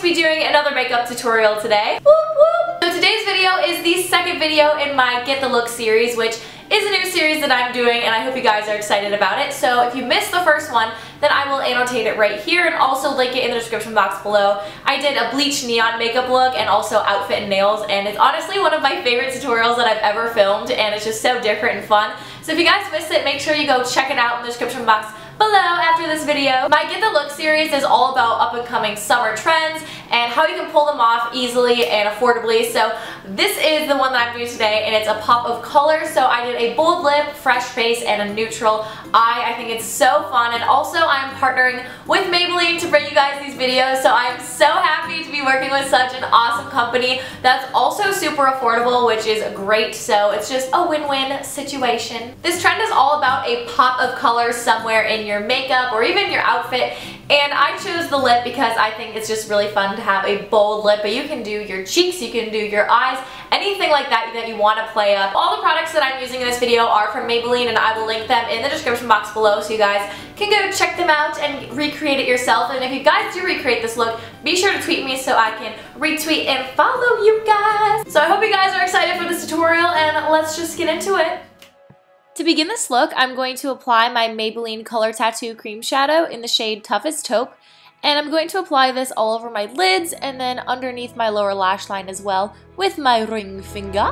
be doing another makeup tutorial today. Whoop, whoop. So today's video is the second video in my Get the Look series, which is a new series that I'm doing, and I hope you guys are excited about it. So if you missed the first one, then I will annotate it right here and also link it in the description box below. I did a bleach neon makeup look and also outfit and nails, and it's honestly one of my favorite tutorials that I've ever filmed, and it's just so different and fun. So if you guys missed it, make sure you go check it out in the description box below after this video. My Get the Look series is all about up and coming summer trends and how you can pull them off easily and affordably. So this is the one that I'm doing today, and it's a pop of color. So I did a bold lip, fresh face, and a neutral eye. I think it's so fun, and also I'm partnering with Maybelline to bring you guys these videos, so I'm so happy to be working with such an awesome company that's also super affordable, which is great. So it's just a win-win situation. This trend is all about a pop of color somewhere in your makeup or even your outfit, and I chose the lip because I think it's just really fun to have a bold lip, but you can do your cheeks, you can do your eyes, anything like that that you want to play up. All the products that I'm using in this video are from Maybelline, and I will link them in the description box below so you guys can go check them out and recreate it yourself. And if you guys do recreate this look, be sure to tweet me so I can retweet and follow you guys. So I hope you guys are excited for this tutorial, and let's just get into it. To begin this look, I'm going to apply my Maybelline Color Tattoo Cream Shadow in the shade Toughest Taupe, and I'm going to apply this all over my lids and then underneath my lower lash line as well with my ring finger.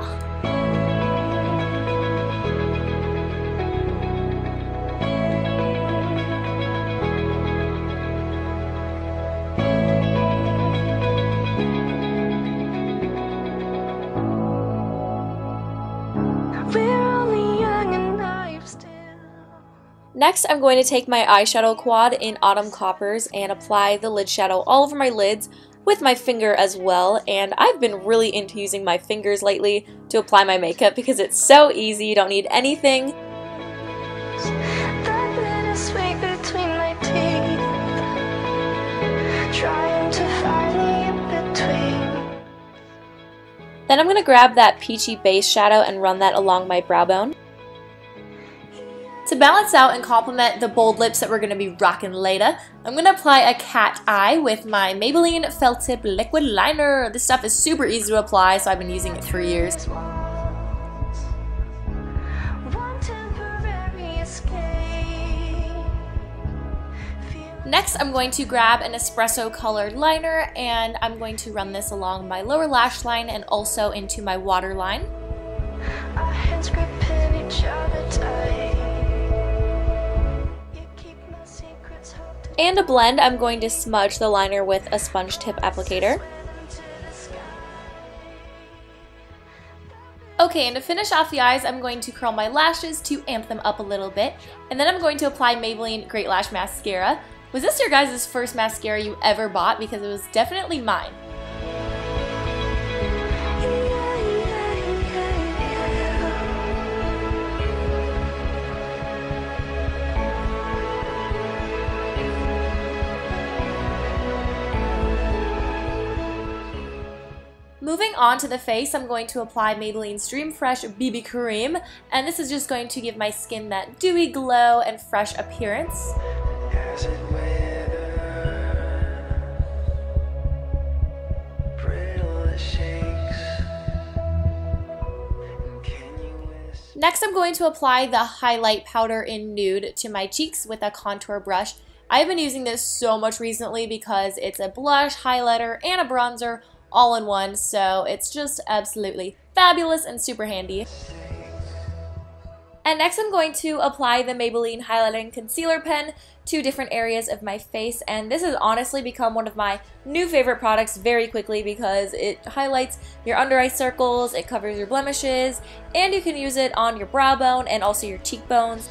Next, I'm going to take my eyeshadow quad in Autumn Coppers and apply the lid shadow all over my lids with my finger as well. And I've been really into using my fingers lately to apply my makeup because it's so easy, you don't need anything. Then I'm going to grab that peachy base shadow and run that along my brow bone. To balance out and complement the bold lips that we're going to be rocking later, I'm going to apply a cat eye with my Maybelline Felt Tip Liquid Liner. This stuff is super easy to apply, so I've been using it for years. Next, I'm going to grab an espresso colored liner, and I'm going to run this along my lower lash line and also into my waterline. Our hands gripping each other tight. And to blend, I'm going to smudge the liner with a sponge tip applicator. Okay, and to finish off the eyes, I'm going to curl my lashes to amp them up a little bit. And then I'm going to apply Maybelline Great Lash Mascara. Was this your guys' first mascara you ever bought? Because it was definitely mine. Moving on to the face, I'm going to apply Maybelline's Dream Fresh BB Cream, and this is just going to give my skin that dewy glow and fresh appearance. Next, I'm going to apply the highlight powder in Nude to my cheeks with a contour brush. I've been using this so much recently because it's a blush, highlighter, and a bronzer all in one, so it's just absolutely fabulous and super handy. And next I'm going to apply the Maybelline Highlighting Concealer Pen to different areas of my face, and this has honestly become one of my new favorite products very quickly because it highlights your under eye circles, it covers your blemishes, and you can use it on your brow bone and also your cheekbones.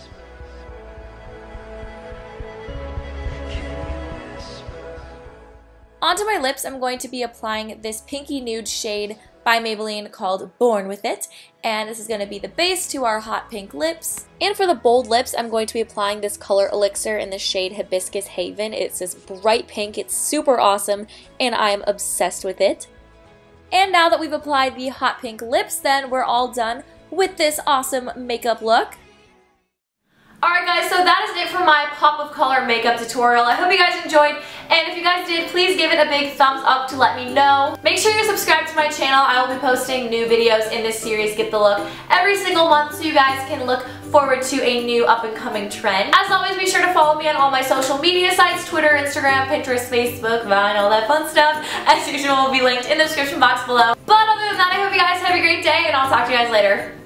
Onto my lips, I'm going to be applying this pinky nude shade by Maybelline called Born With It, and this is going to be the base to our hot pink lips. And for the bold lips, I'm going to be applying this color elixir in the shade Hibiscus Haven. It's this bright pink, it's super awesome, and I am obsessed with it. And now that we've applied the hot pink lips, then we're all done with this awesome makeup look. Alright guys, so that is it for my pop of color makeup tutorial. I hope you guys enjoyed, And if you guys did, please give it a big thumbs up to let me know. Make sure you're subscribed to my channel. I will be posting new videos in this series, Get the Look, every single month so you guys can look forward to a new up-and-coming trend. As always, be sure to follow me on all my social media sites, Twitter, Instagram, Pinterest, Facebook, Vine, all that fun stuff. As usual, will be linked in the description box below. But other than that, I hope you guys have a great day, and I'll talk to you guys later.